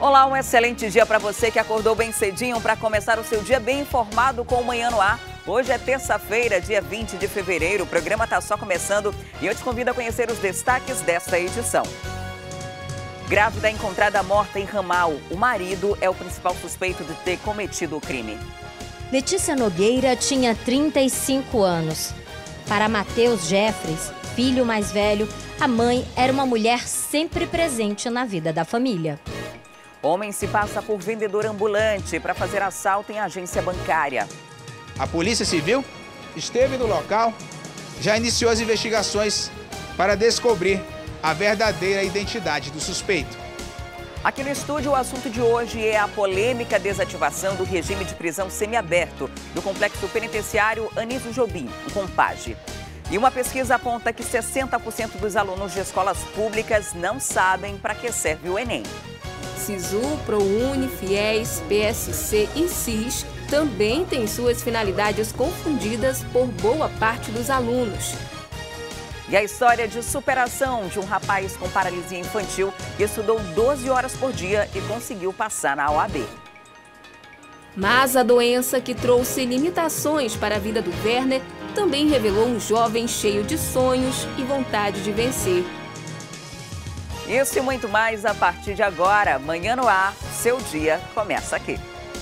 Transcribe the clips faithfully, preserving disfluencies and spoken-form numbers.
Olá, um excelente dia para você que acordou bem cedinho para começar o seu dia bem informado com o Manhã no Ar. Hoje é terça-feira, dia vinte de fevereiro, o programa está só começando e eu te convido a conhecer os destaques desta edição. Grávida encontrada morta em ramal. O marido é o principal suspeito de ter cometido o crime. Letícia Nogueira tinha trinta e cinco anos. Para Matheus Jeffres, filho mais velho, a mãe era uma mulher sempre presente na vida da família. Homem se passa por vendedor ambulante para fazer assalto em agência bancária. A Polícia Civil esteve no local, já iniciou as investigações para descobrir a verdadeira identidade do suspeito. Aqui no estúdio, o assunto de hoje é a polêmica desativação do regime de prisão semiaberto do Complexo Penitenciário Anísio Jobim, o CONPAGE. E uma pesquisa aponta que sessenta por cento dos alunos de escolas públicas não sabem para que serve o Enem. SISU, ProUni, FIES, P S C e SIS também têm suas finalidades confundidas por boa parte dos alunos. E a história de superação de um rapaz com paralisia infantil que estudou doze horas por dia e conseguiu passar na O A B. Mas a doença que trouxe limitações para a vida do Werner também revelou um jovem cheio de sonhos e vontade de vencer. Isso e muito mais a partir de agora. Manhã no Ar, seu dia começa aqui.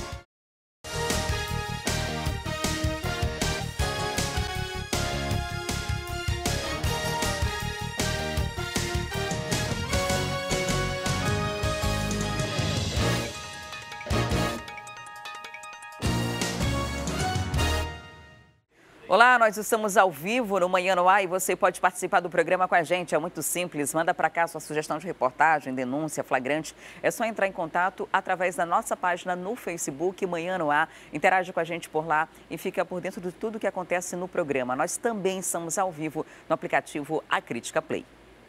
Olá, nós estamos ao vivo no Manhã no Ar e você pode participar do programa com a gente. É muito simples, manda para cá sua sugestão de reportagem, denúncia, flagrante. É só entrar em contato através da nossa página no Facebook, Manhã no Ar. Interage com a gente por lá e fica por dentro de tudo que acontece no programa. Nós também estamos ao vivo no aplicativo A Crítica Play.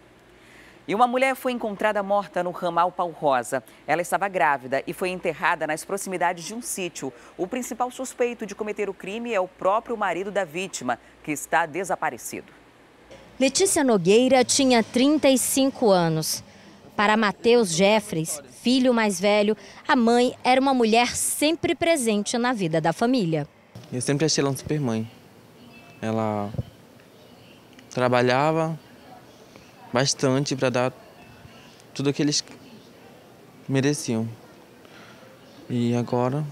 E uma mulher foi encontrada morta no ramal Pau Rosa. Ela estava grávida e foi enterrada nas proximidades de um sítio. O principal suspeito de cometer o crime é o próprio marido da vítima, que está desaparecido. Letícia Nogueira tinha trinta e cinco anos. Para Matheus Jeffres, filho mais velho, a mãe era uma mulher sempre presente na vida da família. Eu sempre achei ela uma super mãe. Ela trabalhava bastante para dar tudo o que eles mereciam. E agora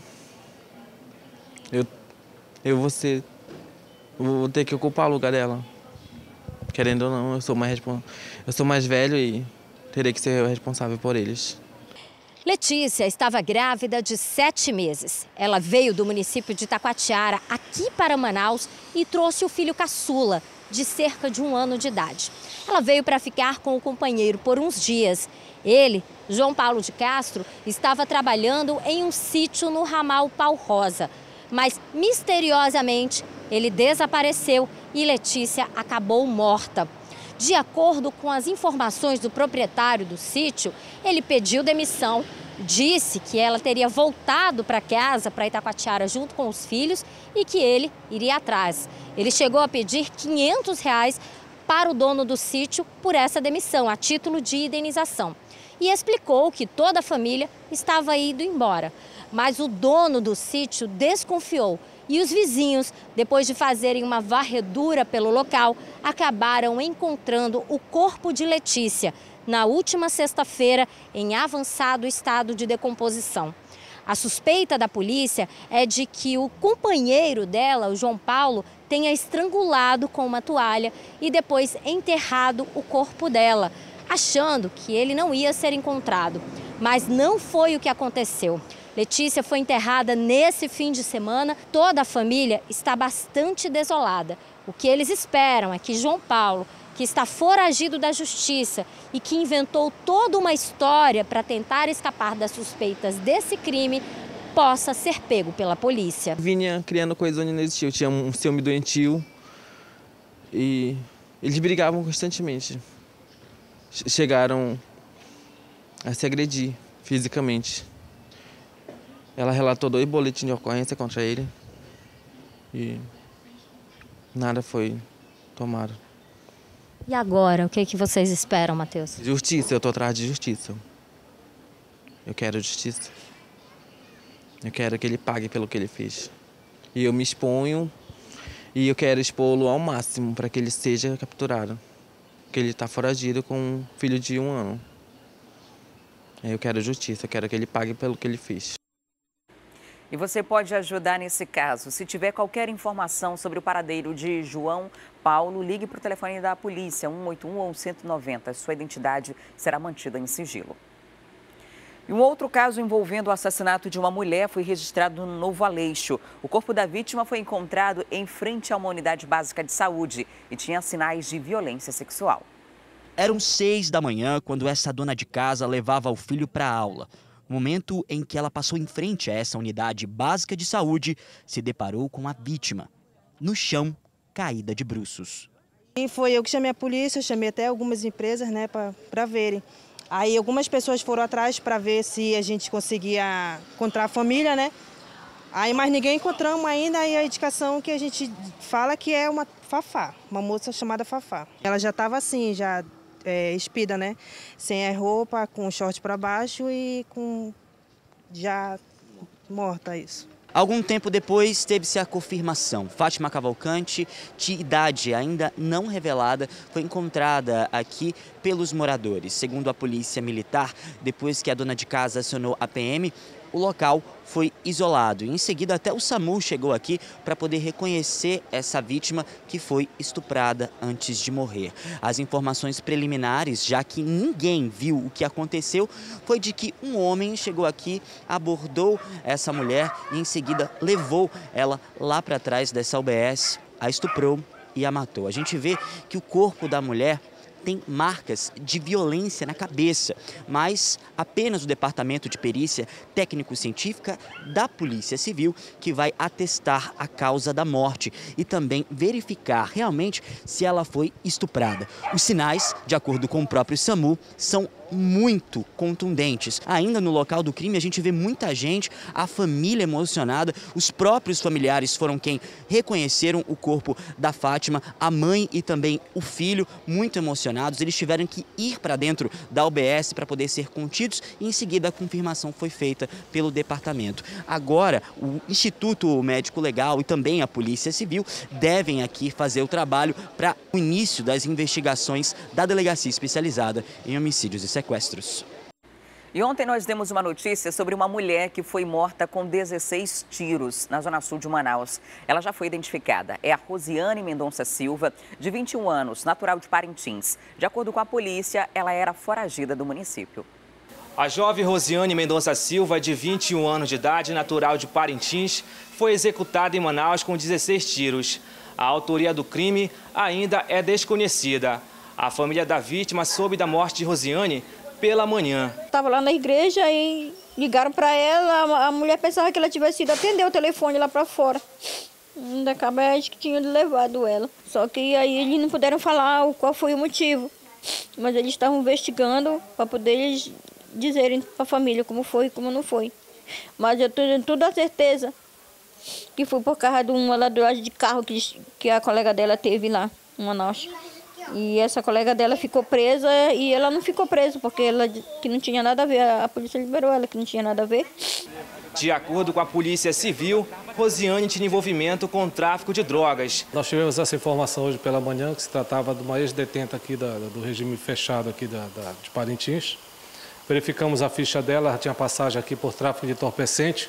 eu, eu vou, ser, vou ter que ocupar o lugar dela. Querendo ou não, eu sou mais, eu sou mais velho e terei que ser responsável por eles. Letícia estava grávida de sete meses. Ela veio do município de Taquatiara, aqui para Manaus, e trouxe o filho caçula, de cerca de um ano de idade. Ela veio para ficar com o companheiro por uns dias. Ele, João Paulo de Castro, estava trabalhando em um sítio no ramal Pau Rosa. Mas, misteriosamente, ele desapareceu e Letícia acabou morta. De acordo com as informações do proprietário do sítio, ele pediu demissão, disse que ela teria voltado para casa, para Itacoatiara, junto com os filhos e que ele iria atrás. Ele chegou a pedir quinhentos reais para o dono do sítio por essa demissão, a título de indenização. E explicou que toda a família estava indo embora. Mas o dono do sítio desconfiou e os vizinhos, depois de fazerem uma varredura pelo local, acabaram encontrando o corpo de Letícia na última sexta-feira em avançado estado de decomposição. A suspeita da polícia é de que o companheiro dela, o João Paulo, tenha estrangulado com uma toalha e depois enterrado o corpo dela, achando que ele não ia ser encontrado. Mas não foi o que aconteceu. Letícia foi enterrada nesse fim de semana. Toda a família está bastante desolada. O que eles esperam é que João Paulo, que está foragido da justiça e que inventou toda uma história para tentar escapar das suspeitas desse crime, possa ser pego pela polícia. Vinha criando coisas onde não existia. Eu tinha um ciúme doentio e eles brigavam constantemente. Chegaram a se agredir fisicamente. Ela relatou dois boletins de ocorrência contra ele e nada foi tomado. E agora, o que, que vocês esperam, Matheus? Justiça, eu tô atrás de justiça. Eu quero justiça. Eu quero que ele pague pelo que ele fez. E eu me exponho e eu quero expô-lo ao máximo para que ele seja capturado. Porque ele está foragido com um filho de um ano. Eu quero justiça, eu quero que ele pague pelo que ele fez. E você pode ajudar nesse caso. Se tiver qualquer informação sobre o paradeiro de João Paulo, ligue para o telefone da polícia, um oito um ou cento e noventa. Sua identidade será mantida em sigilo. E um outro caso envolvendo o assassinato de uma mulher foi registrado no Novo Aleixo. O corpo da vítima foi encontrado em frente a uma unidade básica de saúde e tinha sinais de violência sexual. Eram seis da manhã quando essa dona de casa levava o filho para a aula. No momento em que ela passou em frente a essa unidade básica de saúde, se deparou com a vítima, no chão, caída de bruços. E foi eu que chamei a polícia, chamei até algumas empresas, né, para verem. Aí algumas pessoas foram atrás para ver se a gente conseguia encontrar a família, né? Aí mais ninguém encontramos ainda, e a indicação que a gente fala que é uma Fafá, uma moça chamada Fafá. Ela já estava assim, já é, espida, né? Sem a roupa, com short para baixo e com já morta isso. Algum tempo depois, teve-se a confirmação. Fátima Cavalcante, de idade ainda não revelada, foi encontrada aqui pelos moradores. Segundo a polícia militar, depois que a dona de casa acionou a P M, o local foi isolado. Em seguida, até o SAMU chegou aqui para poder reconhecer essa vítima que foi estuprada antes de morrer. As informações preliminares, já que ninguém viu o que aconteceu, foi de que um homem chegou aqui, abordou essa mulher e em seguida levou ela lá para trás dessa U B S, a estuprou e a matou. A gente vê que o corpo da mulher tem marcas de violência na cabeça, mas apenas o Departamento de Perícia Técnico-Científica da Polícia Civil que vai atestar a causa da morte e também verificar realmente se ela foi estuprada. Os sinais, de acordo com o próprio SAMU, são muito contundentes. Ainda no local do crime a gente vê muita gente, a família emocionada, os próprios familiares foram quem reconheceram o corpo da Fátima, a mãe e também o filho muito emocionados. Eles tiveram que ir para dentro da U B S para poder ser contidos e em seguida a confirmação foi feita pelo departamento. Agora o Instituto Médico Legal e também a Polícia Civil devem aqui fazer o trabalho para o início das investigações da Delegacia Especializada em Homicídios e Sequestros. E ontem nós demos uma notícia sobre uma mulher que foi morta com dezesseis tiros na zona sul de Manaus. Ela já foi identificada. É a Rosiane Mendonça Silva, de vinte e um anos, natural de Parintins. De acordo com a polícia, ela era foragida do município. A jovem Rosiane Mendonça Silva, de vinte e um anos de idade, natural de Parintins, foi executada em Manaus com dezesseis tiros. A autoria do crime ainda é desconhecida. A família da vítima soube da morte de Rosiane pela manhã. Estava lá na igreja e ligaram para ela, a mulher pensava que ela tivesse ido atender o telefone lá para fora. Ainda acaba, acho que tinha levado ela. Só que aí eles não puderam falar qual foi o motivo. Mas eles estavam investigando para poder eles dizerem para a família como foi e como não foi. Mas eu tenho toda a certeza que foi por causa de uma ladragem de carro que, que a colega dela teve lá em Manaus. E essa colega dela ficou presa e ela não ficou presa porque ela que não tinha nada a ver, a polícia liberou ela que não tinha nada a ver. De acordo com a Polícia Civil, Rosiane tinha envolvimento com o tráfico de drogas. Nós tivemos essa informação hoje pela manhã, que se tratava de uma ex-detenta aqui da, do regime fechado aqui da, da, de Parintins. Verificamos a ficha dela, ela tinha passagem aqui por tráfico de entorpecente.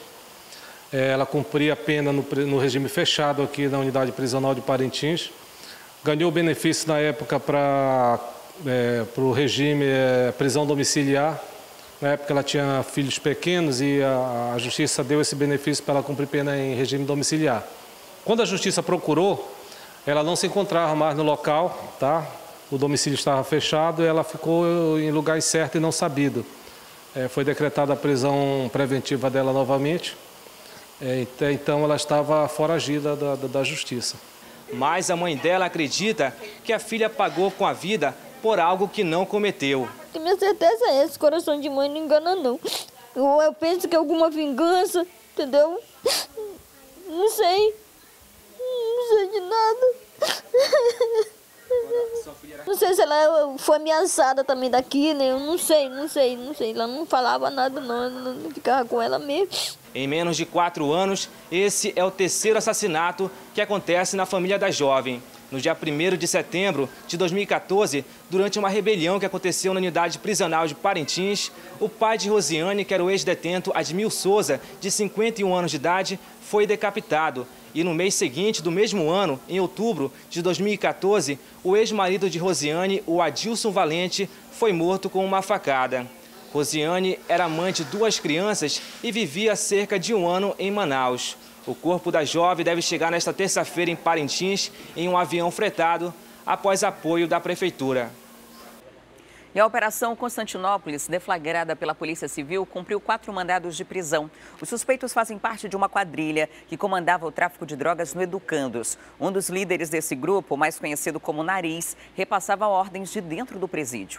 Ela cumpria a pena no, no regime fechado aqui na unidade prisional de Parintins. Ganhou benefício na época para é, o regime é, prisão domiciliar. Na época ela tinha filhos pequenos e a, a justiça deu esse benefício para ela cumprir pena em regime domiciliar. Quando a justiça procurou, ela não se encontrava mais no local, tá? O domicílio estava fechado e ela ficou em lugar incerto e não sabido. É, foi decretada a prisão preventiva dela novamente. É, então ela estava foragida da, da, da justiça. Mas a mãe dela acredita que a filha pagou com a vida por algo que não cometeu. A minha certeza é essa, coração de mãe não engana não. Ou eu penso que é alguma vingança, entendeu? Não sei. Não sei de nada. Não sei se ela foi ameaçada também daqui, né? Eu não sei, não sei, não sei. Ela não falava nada, não. Eu não ficava com ela mesmo. Em menos de quatro anos, esse é o terceiro assassinato que acontece na família da jovem. No dia primeiro de setembro de dois mil e quatorze, durante uma rebelião que aconteceu na unidade prisional de Parintins, o pai de Rosiane, que era o ex-detento Admil Souza, de cinquenta e um anos de idade, foi decapitado. E no mês seguinte do mesmo ano, em outubro de dois mil e quatorze, o ex-marido de Rosiane, o Adilson Valente, foi morto com uma facada. Rosiane era mãe de duas crianças e vivia há cerca de um ano em Manaus. O corpo da jovem deve chegar nesta terça-feira em Parintins, em um avião fretado, após apoio da Prefeitura. E a Operação Constantinópolis, deflagrada pela Polícia Civil, cumpriu quatro mandados de prisão. Os suspeitos fazem parte de uma quadrilha que comandava o tráfico de drogas no Educandos. Um dos líderes desse grupo, mais conhecido como Nariz, repassava ordens de dentro do presídio.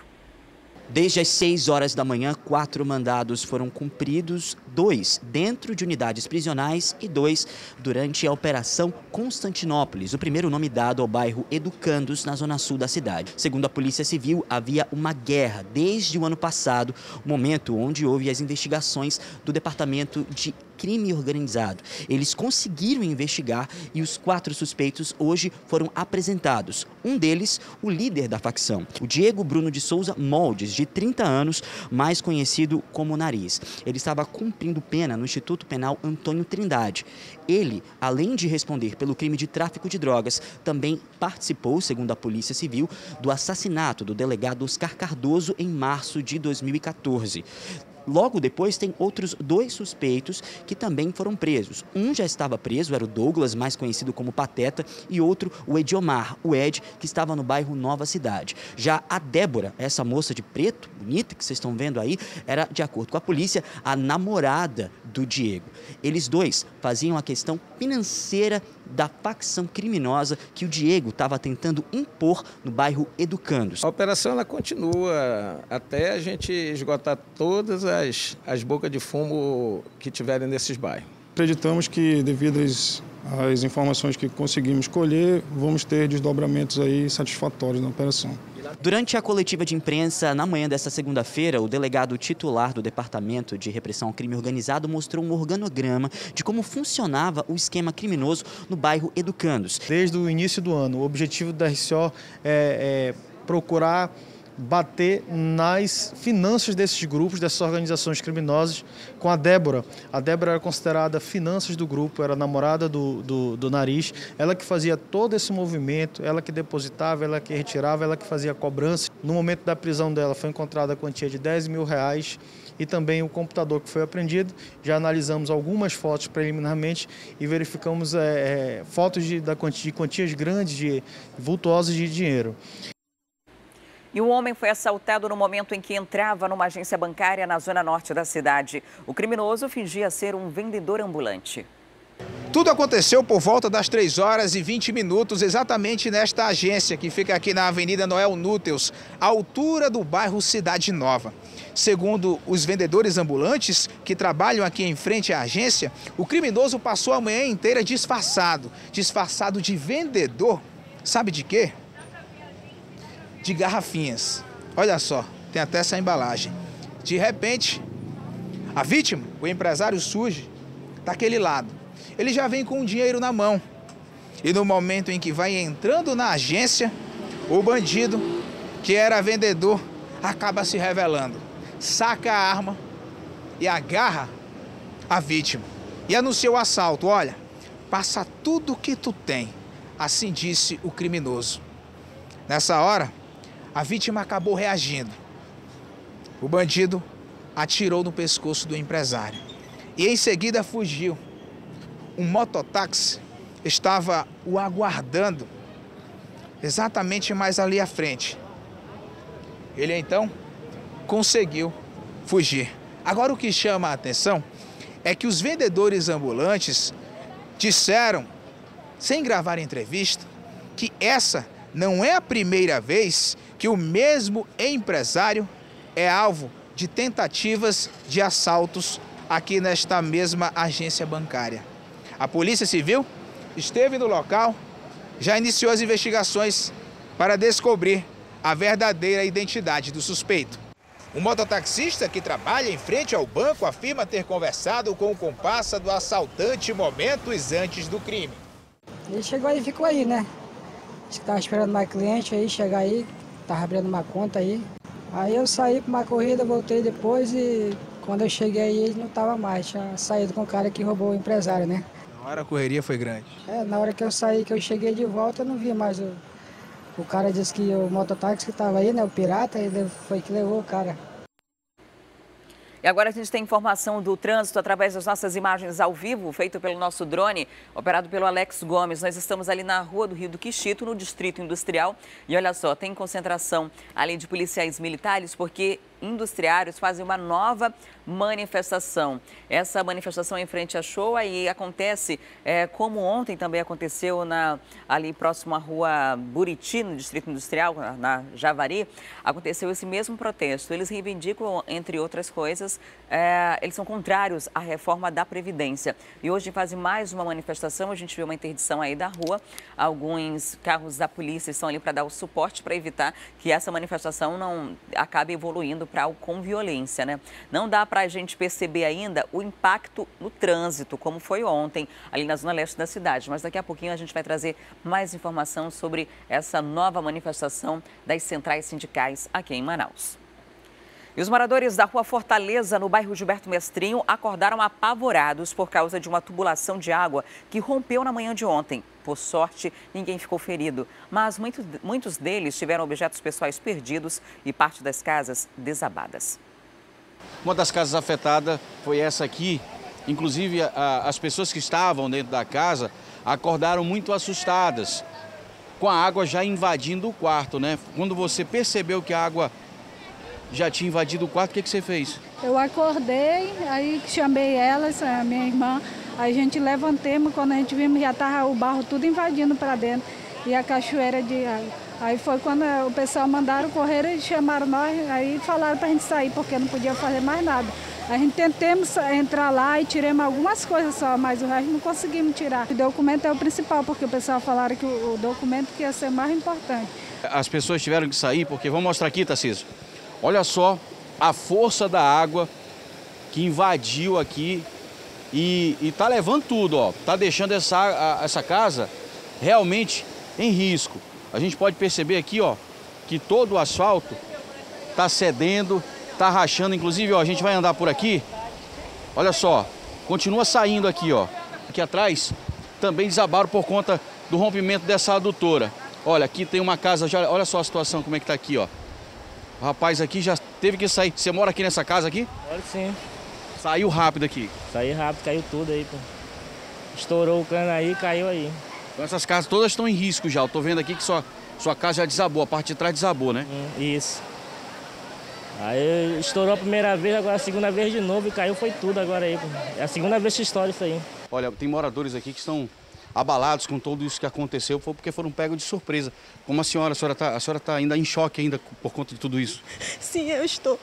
Desde as seis horas da manhã, quatro mandados foram cumpridos, dois dentro de unidades prisionais e dois durante a Operação Constantinópolis, o primeiro nome dado ao bairro Educandos, na zona sul da cidade. Segundo a Polícia Civil, havia uma guerra desde o ano passado, momento onde houve as investigações do Departamento de Crime Organizado. Eles conseguiram investigar e os quatro suspeitos hoje foram apresentados. Um deles, o líder da facção, o Diego Bruno de Souza Moldes, de trinta anos, mais conhecido como Nariz. Ele estava cumprindo pena no Instituto Penal Antônio Trindade. Ele, além de responder pelo crime de tráfico de drogas, também participou, segundo a Polícia Civil, do assassinato do delegado Oscar Cardoso em março de dois mil e quatorze. Logo depois, tem outros dois suspeitos que também foram presos. Um já estava preso, era o Douglas, mais conhecido como Pateta, e outro, o Ediomar, o Ed, que estava no bairro Nova Cidade. Já a Débora, essa moça de preto, bonita, que vocês estão vendo aí, era, de acordo com a polícia, a namorada do Diego. Eles dois faziam a questão financeira da facção criminosa que o Diego estava tentando impor no bairro Educandos. A operação ela continua até a gente esgotar todas as, as bocas de fumo que tiverem nesses bairros. Acreditamos que, devido às, às informações que conseguimos colher, vamos ter desdobramentos aí satisfatórios na operação. Durante a coletiva de imprensa, na manhã desta segunda-feira, o delegado titular do Departamento de Repressão ao Crime Organizado mostrou um organograma de como funcionava o esquema criminoso no bairro Educandos. Desde o início do ano, o objetivo da R C O é, é procurar bater nas finanças desses grupos, dessas organizações criminosas, com a Débora. A Débora era considerada finanças do grupo, era namorada do, do, do Nariz, ela que fazia todo esse movimento, ela que depositava, ela que retirava, ela que fazia a cobrança. No momento da prisão dela foi encontrada a quantia de dez mil reais e também o computador que foi apreendido. Já analisamos algumas fotos preliminarmente e verificamos é, é, fotos de, da quantia, de quantias grandes, de, vultuosas de dinheiro. E um homem foi assaltado no momento em que entrava numa agência bancária na zona norte da cidade. O criminoso fingia ser um vendedor ambulante. Tudo aconteceu por volta das três horas e vinte minutos, exatamente nesta agência que fica aqui na Avenida Noel Núteus, à altura do bairro Cidade Nova. Segundo os vendedores ambulantes que trabalham aqui em frente à agência, o criminoso passou a manhã inteira disfarçado, disfarçado de vendedor. Sabe de quê? De garrafinhas. Olha só, tem até essa embalagem. De repente, a vítima, o empresário, surge daquele lado. Ele já vem com o dinheiro na mão. E no momento em que vai entrando na agência, o bandido, que era vendedor, acaba se revelando. Saca a arma e agarra a vítima. E anuncia o assalto. Olha, passa tudo o que tu tem. Assim disse o criminoso. Nessa hora, a vítima acabou reagindo. O bandido atirou no pescoço do empresário e em seguida fugiu. Um mototáxi estava o aguardando exatamente mais ali à frente. Ele então conseguiu fugir. Agora o que chama a atenção é que os vendedores ambulantes disseram, sem gravar entrevista, que essa não é a primeira vez que o mesmo empresário é alvo de tentativas de assaltos aqui nesta mesma agência bancária. A Polícia Civil esteve no local, já iniciou as investigações para descobrir a verdadeira identidade do suspeito. O mototaxista que trabalha em frente ao banco afirma ter conversado com o comparsa do assaltante momentos antes do crime. Ele chegou aí e ficou aí, né? Disse que estava esperando mais cliente aí, chegar aí, estava abrindo uma conta aí. Aí eu saí para uma corrida, voltei depois e quando eu cheguei aí ele não estava mais, tinha saído com o cara que roubou o empresário, né? Na hora a correria foi grande. É, na hora que eu saí, que eu cheguei de volta, eu não vi mais o... O cara disse que o mototáxi que estava aí, né, o pirata, ele foi que levou o cara. E agora a gente tem informação do trânsito através das nossas imagens ao vivo, feito pelo nosso drone, operado pelo Alex Gomes. Nós estamos ali na Rua do Rio do Quixito, no Distrito Industrial. E olha só, tem concentração ali de policiais militares, porque industriários fazem uma nova manifestação. Essa manifestação é em frente à Showa e acontece, é, como ontem também aconteceu na, ali próximo à Rua Buriti, no Distrito Industrial, na Javari, aconteceu esse mesmo protesto. Eles reivindicam, entre outras coisas, é, eles são contrários à reforma da Previdência. E hoje fazem mais uma manifestação, a gente viu uma interdição aí da rua, alguns carros da polícia estão ali para dar o suporte para evitar que essa manifestação não acabe evoluindo para algo com violência, né? Não dá para a gente perceber ainda o impacto no trânsito, como foi ontem, ali na zona leste da cidade. Mas daqui a pouquinho a gente vai trazer mais informação sobre essa nova manifestação das centrais sindicais aqui em Manaus. E os moradores da Rua Fortaleza, no bairro Gilberto Mestrinho, acordaram apavorados por causa de uma tubulação de água que rompeu na manhã de ontem. Por sorte, ninguém ficou ferido, mas muitos, muitos deles tiveram objetos pessoais perdidos e parte das casas desabadas. Uma das casas afetadas foi essa aqui. Inclusive, a, as pessoas que estavam dentro da casa acordaram muito assustadas, com a água já invadindo o quarto, né? Quando você percebeu que a água já tinha invadido o quarto, o que, que você fez? Eu acordei, aí chamei elas, a minha irmã, a gente levantemos, quando a gente vimos já estava o barro tudo invadindo para dentro e a cachoeira de água. Aí foi quando o pessoal mandaram correr e chamaram nós, aí falaram para a gente sair, porque não podia fazer mais nada. A gente tentamos entrar lá e tiramos algumas coisas só, mas o resto não conseguimos tirar. O documento é o principal, porque o pessoal falaram que o documento que ia ser mais importante. As pessoas tiveram que sair, porque, vamos mostrar aqui, Tarcísio. Olha só a força da água que invadiu aqui e está levando tudo, ó. Tá deixando essa, a, essa casa realmente em risco. A gente pode perceber aqui, ó, que todo o asfalto está cedendo, está rachando. Inclusive, ó, a gente vai andar por aqui. Olha só, continua saindo aqui, ó. Aqui atrás também desabaram por conta do rompimento dessa adutora. Olha, aqui tem uma casa, já, olha só a situação como é que tá aqui, ó. O rapaz aqui já teve que sair. Você mora aqui nessa casa aqui? Moro sim. Saiu rápido aqui? Saiu rápido, caiu tudo aí, pô. Estourou o cano aí, caiu aí. Então essas casas todas estão em risco já. Eu tô vendo aqui que sua, sua casa já desabou, a parte de trás desabou, né? Hum, isso. Aí estourou a primeira vez, agora a segunda vez de novo e caiu foi tudo agora aí, pô. É a segunda vez que estoura isso aí. Olha, tem moradores aqui que estão abalados com tudo isso que aconteceu, foi porque foram pegos de surpresa. Como a senhora, a senhora está a senhora tá ainda em choque ainda por conta de tudo isso? Sim, eu estou.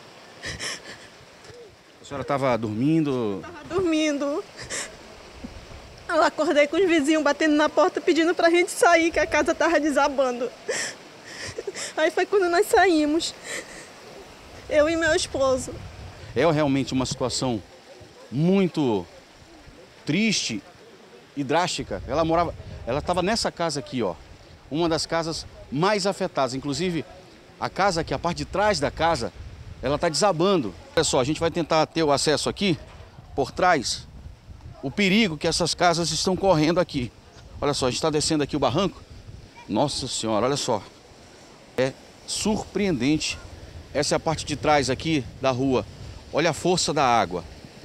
A senhora estava dormindo? Estava dormindo. Eu acordei com os vizinhos batendo na porta pedindo para a gente sair, que a casa estava desabando. Aí foi quando nós saímos, eu e meu esposo. É realmente uma situação muito triste e drástica. Ela morava, ela estava nessa casa aqui, ó, uma das casas mais afetadas. Inclusive, a casa aqui, a parte de trás da casa, ela está desabando. Olha só, a gente vai tentar ter o acesso aqui, por trás, o perigo que essas casas estão correndo aqui. Olha só, a gente está descendo aqui o barranco. Nossa Senhora, olha só. É surpreendente. Essa é a parte de trás aqui da rua. Olha a força da água.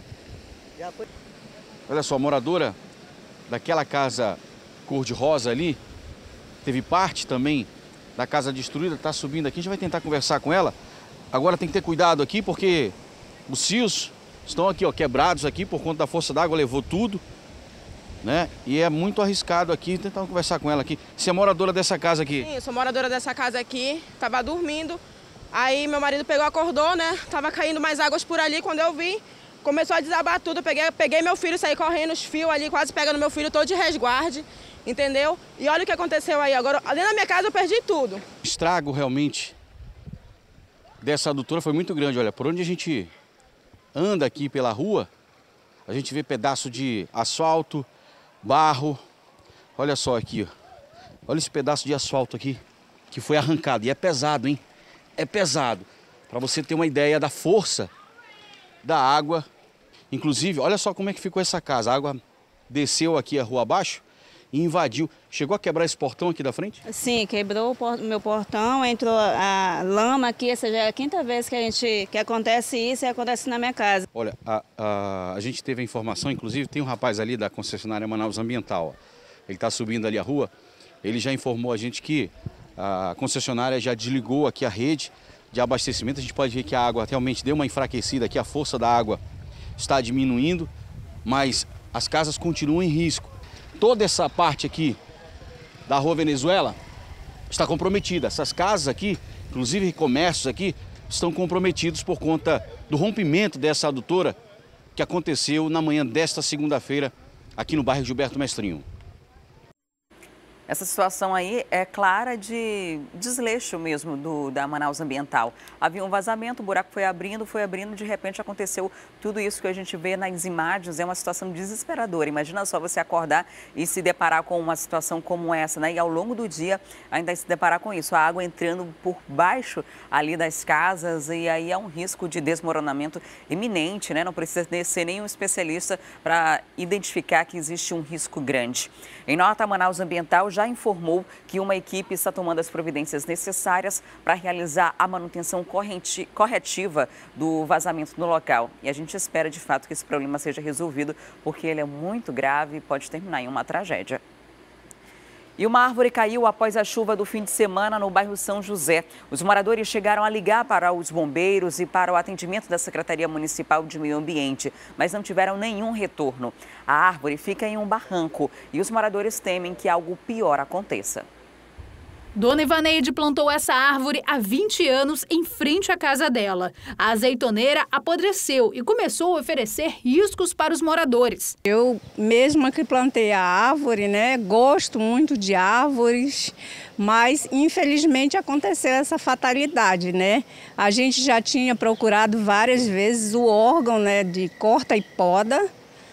Olha só, a moradora daquela casa cor-de-rosa ali, teve parte também da casa destruída, está subindo aqui. A gente vai tentar conversar com ela. Agora tem que ter cuidado aqui, porque os fios estão aqui, ó, quebrados aqui por conta da força da água, levou tudo, né? E é muito arriscado aqui, tentar conversar com ela aqui. Você é moradora dessa casa aqui? Sim, eu sou moradora dessa casa aqui, tava dormindo. Aí meu marido pegou, acordou, né? Tava caindo mais águas por ali, quando eu vi, Começou a desabar tudo, eu peguei, peguei meu filho, saí correndo, os fios ali, quase pegando meu filho todo de resguarde, entendeu? E olha o que aconteceu aí, agora, dentro da minha casa eu perdi tudo. O estrago realmente dessa adutora foi muito grande, olha, por onde a gente anda aqui pela rua, a gente vê pedaço de asfalto, barro, olha só aqui, ó. Olha esse pedaço de asfalto aqui, que foi arrancado, e é pesado, hein? É pesado, para você ter uma ideia da força da água. Inclusive, olha só como é que ficou essa casa. A água desceu aqui a rua abaixo e invadiu. Chegou a quebrar esse portão aqui da frente? Sim, quebrou o meu portão, entrou a lama aqui. Essa já é a quinta vez que, a gente, que acontece isso e acontece na minha casa. Olha, a, a, a gente teve a informação, inclusive tem um rapaz ali da concessionária Manaus Ambiental. Ó. Ele está subindo ali a rua. Ele já informou a gente que a concessionária já desligou aqui a rede de abastecimento. A gente pode ver que a água realmente deu uma enfraquecida aqui, a força da água está diminuindo, mas as casas continuam em risco. Toda essa parte aqui da Rua Venezuela está comprometida. Essas casas aqui, inclusive comércios aqui, estão comprometidos por conta do rompimento dessa adutora que aconteceu na manhã desta segunda-feira aqui no bairro Gilberto Mestrinho. Essa situação aí é clara de desleixo mesmo do, da Manaus Ambiental. Havia um vazamento, o buraco foi abrindo, foi abrindo, de repente aconteceu tudo isso que a gente vê nas imagens. É uma situação desesperadora. Imagina só você acordar e se deparar com uma situação como essa, né? E ao longo do dia ainda se deparar com isso, a água entrando por baixo ali das casas, e aí é um risco de desmoronamento iminente, né? Não precisa ser nenhum especialista para identificar que existe um risco grande. Em nota, a Manaus Ambiental já informou que uma equipe está tomando as providências necessárias para realizar a manutenção corretiva do vazamento no local. E a gente espera, de fato, que esse problema seja resolvido, porque ele é muito grave e pode terminar em uma tragédia. E uma árvore caiu após a chuva do fim de semana no bairro São José. Os moradores chegaram a ligar para os bombeiros e para o atendimento da Secretaria Municipal de Meio Ambiente, mas não tiveram nenhum retorno. A árvore fica em um barranco e os moradores temem que algo pior aconteça. Dona Ivaneide plantou essa árvore há vinte anos em frente à casa dela. A azeitoneira apodreceu e começou a oferecer riscos para os moradores. Eu mesma que plantei a árvore, né, gosto muito de árvores, mas infelizmente aconteceu essa fatalidade, né? A gente já tinha procurado várias vezes o órgão, né, de corta e poda.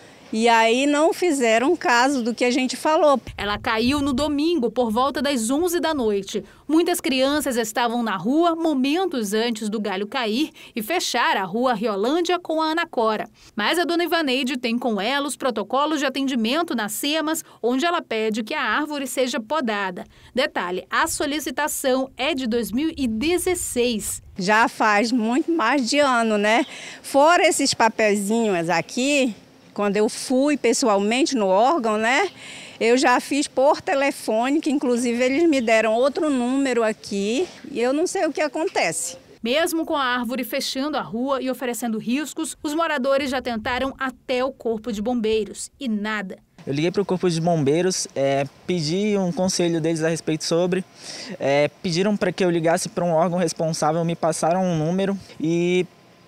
E aí não fizeram caso do que a gente falou. Ela caiu no domingo por volta das onze da noite. Muitas crianças estavam na rua momentos antes do galho cair e fechar a rua Riolândia com a Anacora. Mas a dona Ivaneide tem com ela os protocolos de atendimento na SEMAS, onde ela pede que a árvore seja podada. Detalhe, a solicitação é de dois mil e dezesseis. Já faz muito mais de ano, né? Fora esses papeizinhos aqui, quando eu fui pessoalmente no órgão, né, eu já fiz por telefone, que inclusive eles me deram outro número aqui, e eu não sei o que acontece. Mesmo com a árvore fechando a rua e oferecendo riscos, os moradores já tentaram até o Corpo de Bombeiros e nada. Eu liguei para o Corpo de Bombeiros, é, pedi um conselho deles a respeito sobre, é, pediram para que eu ligasse para um órgão responsável, me passaram um número e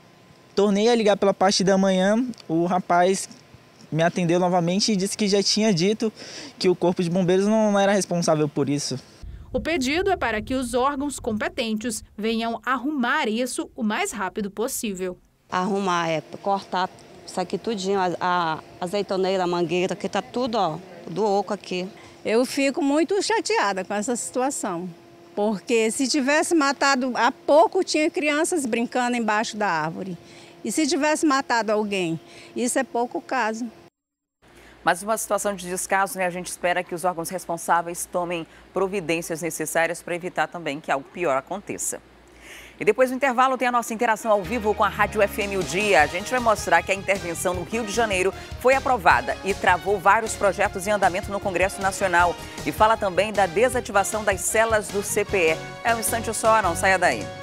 tornei a ligar pela parte da manhã. O rapaz me atendeu novamente e disse que já tinha dito que o Corpo de Bombeiros não era responsável por isso. O pedido é para que os órgãos competentes venham arrumar isso o mais rápido possível. Arrumar é cortar isso aqui tudinho, a, a azeitoneira, a mangueira, que tá tudo, ó, do oco aqui. Eu fico muito chateada com essa situação. Porque se tivesse matado, há pouco tinha crianças brincando embaixo da árvore. E se tivesse matado alguém, isso é pouco caso. Mas uma situação de descaso, né? A gente espera que os órgãos responsáveis tomem providências necessárias para evitar também que algo pior aconteça. E depois do intervalo tem a nossa interação ao vivo com a Rádio F M O Dia. A gente vai mostrar que a intervenção no Rio de Janeiro foi aprovada e travou vários projetos em andamento no Congresso Nacional. E fala também da desativação das celas do C P E. É um instante só, não saia daí.